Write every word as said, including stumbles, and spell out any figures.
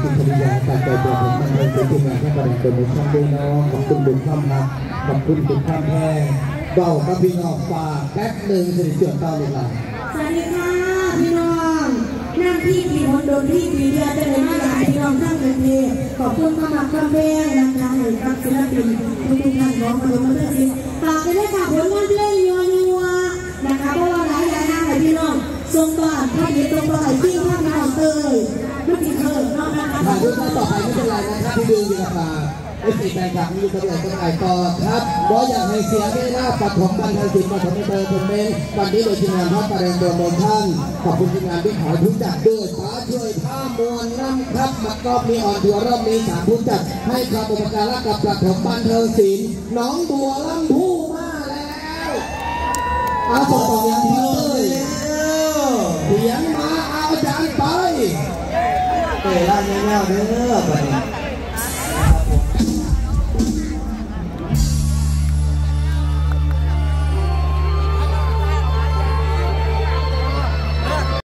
กิจวิทยาการใจตัวผมมันเป็นสิ่งงานที่ประดับโดยมุขช่างด้วยน้องขอบคุณบุญข้ามครับขอบคุณบุญข้ามแห้งเบาครับพี่น้องฝากแป๊บหนึ่งสิริเจือเต้าลูกหลานสวัสดีค่ะพี่น้องนั่งที่ปีมณฑลที่ปีเดียจะเลยมาอยากให้พี่น้องทั้งประเทศขอบคุณข้ามข้ามแห้งนะคะให้กับศิลปินทุกท่านของมาดูมาเลือกสิฝากไปด้วยค่ะผลงานเพลงยัวยัวนะคะเพราะว่าหลายหลายงานให้พี่น้องทรงบ้านท่านนี้ตรงบ่ายที่ท่านน้องเตยไม่ติดเถิดน้องนะคะถ่ายรูปต่อไปไม่เป็นไรนะครับพี่ดูดีกว่าไอ้สีแดงกับมีตัวใหญ่ตัวใหญ่ต่อครับบออยากให้เสียไม่น่าปัดผมบันเทิงศิลป์มาทำให้เธอเป็นเมนวันนี้โดยทีมงานพระประเด็นตัวมนท่านขอบคุณทีมงานที่ขอทุกจัดด้วยฟ้าช่วยผ้ามวลน้ำครับมากอบมีอ่อนทัวรอบนี้สามผู้จัดให้ความอุปการะกับประถมบันเทิงศิลป์น้องบัวลำพูมาแล้วเอาส่งต่ออย่างนี้เลยเสียงมาเอาจานไปเตะล่างเงี้ยๆเด้อไป